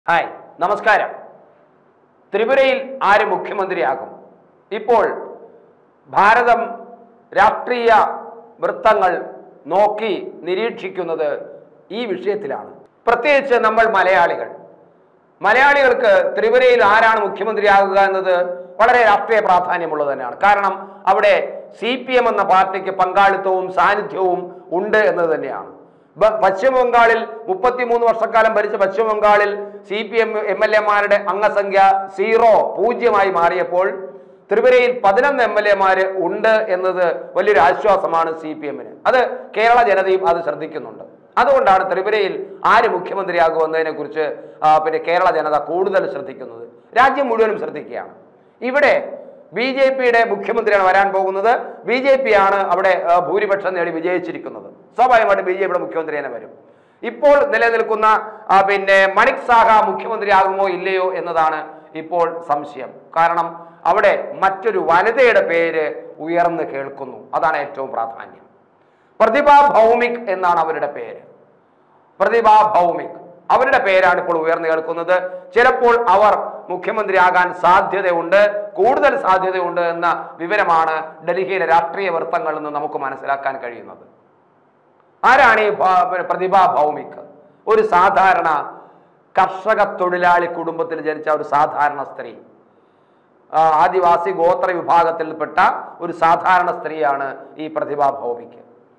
Hi, നമസ്കാരം. ത്രിപുരയിൽ ആര് മുഖ്യമന്ത്രിയാകും? ഇപ്പോൾ ഭാരതം രാഷ്ട്രീയ വൃത്തങ്ങൾ നോക്കി നിരീക്ഷിക്കുന്നത് ഈ വിഷയത്തിലാണ്. പ്രത്യേകിച്ച് നമ്മൾ മലയാളികൾക്ക് ത്രിപുരയിൽ ആരാണ് മുഖ്യമന്ത്രിയാകുക എന്നത് വളരെ രാഷ്ട്രീയ പ്രാധാന്യമുള്ളത് തന്നെയാണ്. കാരണം അവിടെ CPM എന്ന പാർട്ടിക്ക് പങ്കാളിത്തവും സാന്നിധ്യവും ഉണ്ട് എന്നത് തന്നെയാണ്. പശ്ചിമ ബംഗാളിൽ 33 വർഷക്കാലം ഭരിച്ച പശ്ചിമ ബംഗാളിൽ CPM MLA-മാരുടെ അംഗസംഖ്യ 0 മാറിയപ്പോൾ ത്രിപുരയിൽ 11 MLA-മാര് ഉണ്ട് എന്നത് വലിയൊരു ആശ്വാസമാണ് CPM-ന്. അത് കേരള ജനതയും അത് ശ്രദ്ധിക്കുന്നുണ്ട്. അതുകൊണ്ടാണ് ത്രിപുരയിൽ ആര് മുഖ്യമന്ത്രിയാകുമെന്നതിനെ കുറിച്ച് കേരള ജനത കൂടുതൽ ശ്രദ്ധിക്കുന്നത്. രാജ്യം മുഴുവനും ശ്രദ്ധിക്കുകയാണ്. ഇവിടെ BJP-യുടെ മുഖ്യമന്ത്രിയാണ് വരാൻ പോകുന്നത്. BJP ആണ് അവിടെ ഭൂരിപക്ഷം നേടി വിജയിച്ചിരിക്കുന്നത്. സ്വാഭാവികമായിട്ട് BJP-യുടെ മുഖ്യമന്ത്രി തന്നെ വരും. ഇപ്പോൾ നിലനിൽക്കുന്ന മണിക് സാഹ മുഖ്യമന്ത്രിയാകുമോ ഇല്ലയോ എന്നതാണ് ഇപ്പോൾ സംശയം. കാരണം അവിടെ മറ്റൊരു വനിതയുടെ പേര് ഉയർന്നു കേൾക്കുന്നു. അതാണ് ഏറ്റവും പ്രാധാന്യം. പ്രതിഭ ഭൗമിക് എന്നാണ് അവരുടെ പേര്. പ്രതിഭ ഭൗമിക് അവരുടെ പേരാണ് ഇപ്പോൾ ഉയർന്നു കേൾക്കുന്നത്. ചിലപ്പോൾ അവർ മുഖ്യമന്ത്രിയാകാൻ സാധ്യതയുണ്ട്, കൂടുതൽ സാധ്യതയുണ്ട് എന്ന വിവരമാണ് ഡൽഹിയിലെ രാഷ്ട്രീയ വൃത്തങ്ങളിൽ നിന്ന് നമുക്ക് മനസ്സിലാക്കാൻ കഴിയുന്നത്. ആരാണ് ഈ പ്രതിഭ ഭൗമിക്? ഒരു സാധാരണ കർഷക തൊഴിലാളി കുടുംബത്തിൽ ജനിച്ച ഒരു സാധാരണ സ്ത്രീ, ആദിവാസി ഗോത്ര വിഭാഗത്തിൽപ്പെട്ട ഒരു സാധാരണ സ്ത്രീയാണ് ഈ പ്രതിഭ ഭൗമിക്.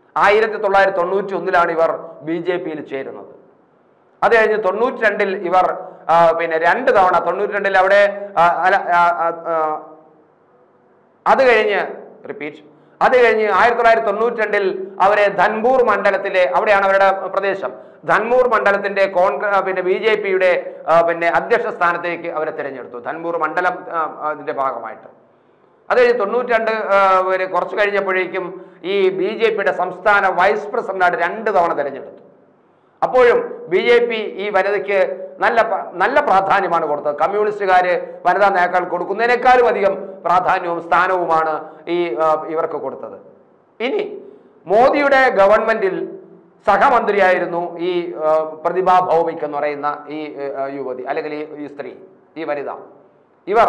1991 ഇവർ BJP-യിൽ ചേരുന്നത്. അത് കഴിഞ്ഞ് 92 ഇവർ 2 തവണ 92 അവിടെ അത് കഴിഞ്ഞ് 1992 അവരെ ധൻപൂർ മണ്ഡലത്തിലെ, അവിടെയാണ് അവരുടെ പ്രദേശം, ധൻപൂർ മണ്ഡലത്തിന്റെ BJP-യുടെ അധ്യക്ഷ സ്ഥാനത്തേക്ക് അവരെ തിരഞ്ഞെടുത്തു. ധൻപൂർ മണ്ഡലം അതിന്റെ ഭാഗമായിട്ട്. അത് കഴിഞ്ഞ് 92 കുറച്ച് കഴിഞ്ഞപ്പോഴേക്കും ഈ BJP-യുടെ സംസ്ഥാന വൈസ് പ്രസിഡന്റായിട്ട് 2 തവണ തിരഞ്ഞെടുത്തു. അപ്പോഴും BJP ഈ വനിതയ്ക്ക് നല്ല പ്രാധാന്യമാണ് കൊടുത്തത്. കമ്മ്യൂണിസ്റ്റുകാര് വനിതാ നേതാക്കൾ കൊടുക്കുന്നതിനേക്കാളും അധികം പ്രാധാന്യവും സ്ഥാനവുമാണ് ഇവർക്ക് കൊടുത്തത്. ഇനി മോദിയുടെ ഗവൺമെന്റിൽ സഹമന്ത്രിയായിരുന്നു ഈ പ്രതിഭ ഭൗമിക് എന്ന് പറയുന്ന ഈ യുവതി, അല്ലെങ്കിൽ ഈ സ്ത്രീ, ഈ വനിത. ഇവർ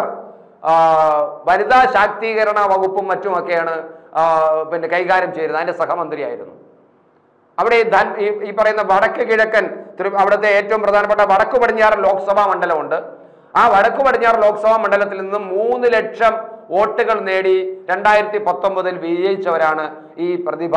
വനിതാ ശാക്തീകരണ വകുപ്പും മറ്റുമൊക്കെയാണ് കൈകാര്യം ചെയ്യുന്നത്. അതിന്റെ സഹമന്ത്രിയായിരുന്നു. അവിടെ ഈ പറയുന്ന വടക്ക് കിഴക്കൻ അവിടുത്തെ ഏറ്റവും പ്രധാനപ്പെട്ട വടക്കു പടിഞ്ഞാറൻ ലോക്സഭാ മണ്ഡലമുണ്ട്. ആ വടക്കു പടിഞ്ഞാറൻ ലോക്സഭാ മണ്ഡലത്തിൽ നിന്നും 3 ലക്ഷം വോട്ടുകൾ നേടി 2019 വിജയിച്ചവരാണ് ഈ പ്രതിഭ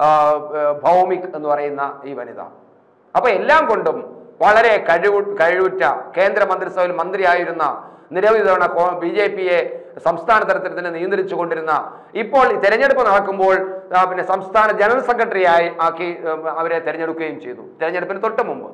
ഭൗമിക് എന്ന് പറയുന്ന ഈ വനിത. അപ്പൊ എല്ലാം കൊണ്ടും വളരെ കഴിവുറ്റ, കേന്ദ്ര മന്ത്രിസഭയിൽ മന്ത്രിയായിരുന്ന, നിരവധി തവണ BJP-യെ സംസ്ഥാന തലത്തിൽ തന്നെ നിയന്ത്രിച്ചു കൊണ്ടിരുന്ന, ഇപ്പോൾ തെരഞ്ഞെടുപ്പ് നടക്കുമ്പോൾ സംസ്ഥാന ജനറൽ സെക്രട്ടറി ആക്കി അവരെ തെരഞ്ഞെടുക്കുകയും ചെയ്തു. തെരഞ്ഞെടുപ്പിന് തൊട്ട് മുമ്പ്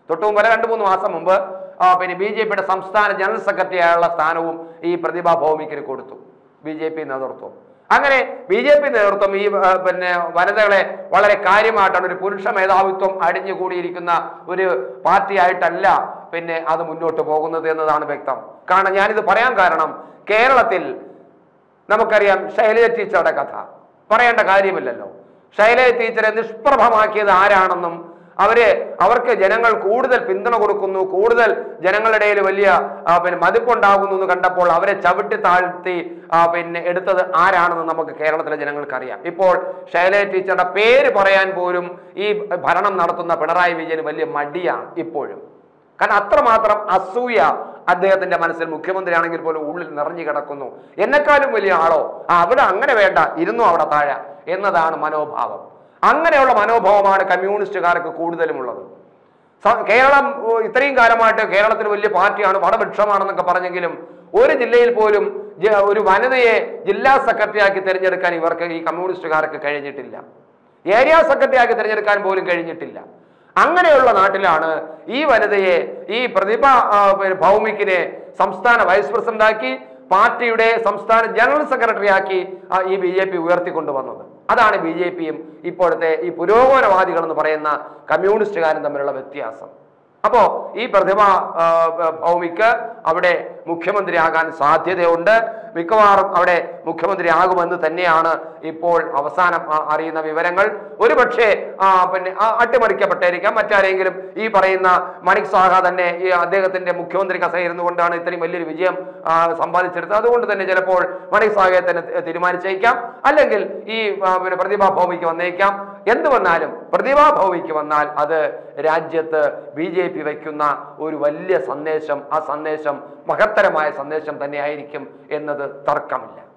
2-3 മാസം മുമ്പ് BJP-യുടെ സംസ്ഥാന ജനറൽ സെക്രട്ടറി ആയുള്ള സ്ഥാനവും ഈ പ്രതിഭ ഭൗമിക്കിന് കൊടുത്തു BJP നേതൃത്വം. അങ്ങനെ BJP നേതൃത്വം ഈ വനിതകളെ വളരെ കാര്യമായിട്ടാണ്, ഒരു പുരുഷ മേധാവിത്വം അടിഞ്ഞുകൂടിയിരിക്കുന്ന ഒരു പാർട്ടിയായിട്ടല്ല അത് മുന്നോട്ട് പോകുന്നത് എന്നതാണ് വ്യക്തം. കാരണം ഞാനിത് പറയാൻ കാരണം, കേരളത്തിൽ നമുക്കറിയാം ശൈലജ ടീച്ചറുടെ കഥ പറയേണ്ട കാര്യമില്ലല്ലോ. ശൈലജ ടീച്ചറെ നിഷ്പ്രഭമാക്കിയത് ആരാണെന്നും അവർക്ക് ജനങ്ങൾ കൂടുതൽ പിന്തുണ കൊടുക്കുന്നു, കൂടുതൽ ജനങ്ങളുടെ ഇടയിൽ വലിയ മതിപ്പുണ്ടാകുന്നു എന്ന് കണ്ടപ്പോൾ അവരെ ചവിട്ടി താഴ്ത്തി എടുത്തത് ആരാണെന്ന് നമുക്ക് കേരളത്തിലെ ജനങ്ങൾക്കറിയാം. ഇപ്പോൾ ശൈലജ ടീച്ചറുടെ പേര് പറയാൻ പോലും ഈ ഭരണം നടത്തുന്ന പിണറായി വിജയന് വലിയ മടിയാണ് ഇപ്പോഴും. കാരണം അത്രമാത്രം അസൂയ അദ്ദേഹത്തിന്റെ മനസ്സിൽ, മുഖ്യമന്ത്രിയാണെങ്കിൽ പോലും ഉള്ളിൽ നിറഞ്ഞു കിടക്കുന്നു. എന്നെക്കാളും വലിയ ആളോ, അവിടെ അങ്ങനെ വേണ്ട, ഇരുന്നു അവിടെ താഴെ എന്നതാണ് മനോഭാവം. അങ്ങനെയുള്ള മനോഭാവമാണ് കമ്മ്യൂണിസ്റ്റുകാർക്ക് കൂടുതലുമുള്ളത്. കേരളം ഇത്രയും കാലമായിട്ട് കേരളത്തിൽ വലിയ പാർട്ടിയാണ്, വടവൃക്ഷമാണെന്നൊക്കെ പറഞ്ഞെങ്കിലും ഒരു ജില്ലയിൽ പോലും ഒരു വനിതയെ ജില്ലാ സെക്രട്ടറി ആക്കി തിരഞ്ഞെടുക്കാൻ ഇവർക്ക്, ഈ കമ്മ്യൂണിസ്റ്റുകാർക്ക് കഴിഞ്ഞിട്ടില്ല. ഏരിയ സെക്രട്ടറി ആക്കി തിരഞ്ഞെടുക്കാൻ പോലും കഴിഞ്ഞിട്ടില്ല. അങ്ങനെയുള്ള നാട്ടിലാണ് ഈ വനിതയെ, ഈ പ്രതിഭ ഭൗമിക്കിനെ സംസ്ഥാന വൈസ് പ്രസിഡന്റാക്കി പാർട്ടിയുടെ സംസ്ഥാന ജനറൽ സെക്രട്ടറി ആക്കി ഈ BJP ഉയർത്തിക്കൊണ്ടുവന്നത്. അതാണ് BJP-യും ഇപ്പോഴത്തെ ഈ പുരോഗമനവാദികൾ എന്ന് പറയുന്ന കമ്മ്യൂണിസ്റ്റുകാരും തമ്മിലുള്ള വ്യത്യാസം. അപ്പോ ഈ പ്രതിഭ ഭൗമിക്ക് അവിടെ മുഖ്യമന്ത്രിയാകാൻ സാധ്യതയുണ്ട്. മിക്കവാറും അവിടെ മുഖ്യമന്ത്രി ആകുമെന്ന് തന്നെയാണ് ഇപ്പോൾ അവസാനം അറിയുന്ന വിവരങ്ങൾ. ഒരുപക്ഷെ പിന്നെ അട്ടിമറിക്കപ്പെട്ടായിരിക്കാം. മറ്റാരെങ്കിലും ഈ പറയുന്ന മണിക് സാഹ തന്നെ ഈ അദ്ദേഹത്തിന്റെ മുഖ്യമന്ത്രി കസേരയിരുന്നു കൊണ്ടാണ് ഇത്രയും വലിയൊരു വിജയം സമ്പാദിച്ചെടുത്തത്. അതുകൊണ്ട് തന്നെ ചിലപ്പോൾ മണിക് സാഹയെ തന്നെ തീരുമാനിച്ചേക്കാം. അല്ലെങ്കിൽ ഈ പിന്നെ പ്രതിഭാ ഭൗമിക്ക് വന്നേക്കാം. എന്ത് വന്നാലും പ്രതിഭാ ഭൗമിക്ക് വന്നാൽ അത് രാജ്യത്ത് BJP വയ്ക്കുന്ന ഒരു വലിയ സന്ദേശം, ആ സന്ദേശം മഹത്തരമായ സന്ദേശം തന്നെയായിരിക്കും എന്നത് തർക്കമില്ല.